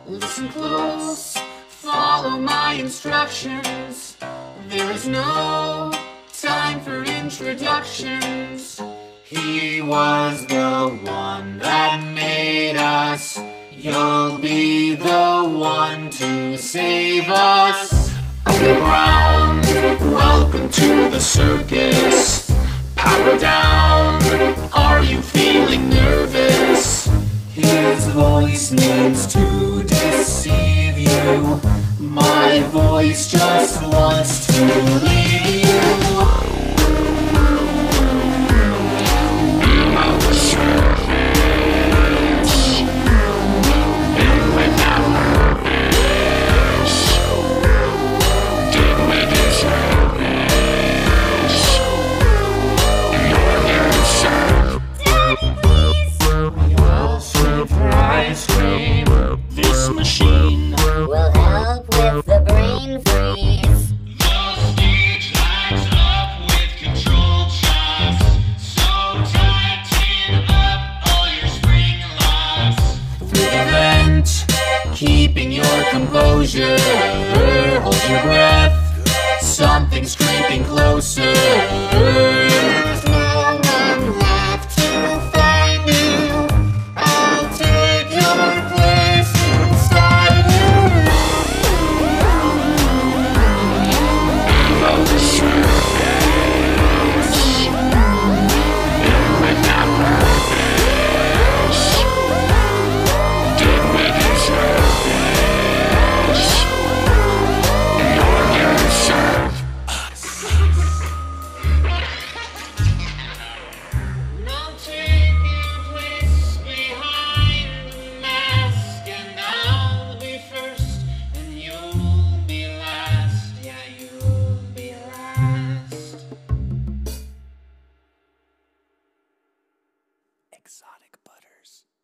Listen close, follow my instructions. There is no time for introductions. He was the one that made us. You'll be the one to save us. Underground, welcome to the circus. Power down, are you feeling nervous? His voice needs to deceive you. My voice just wants to leave you. This machine will help with the brain freeze. The stage lights up with controlled shocks. So tighten up all your spring locks. Through the vent, keeping your composure. Hold your breath, something's creeping closer. There's no one left to find you. I'll take your place inside you. Below the surface, without purpose, did we deserve this? Nor you serve us. Now take your place behind the mask, and I'll be first, and you'll be last. Yeah, you'll be last. Exotic Butters.